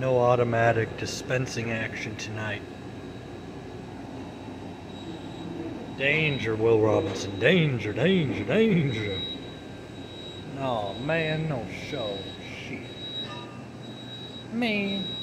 No automatic dispensing action tonight. Danger, Will Robinson. Danger, danger, danger. No, man, no show. Shit. Man.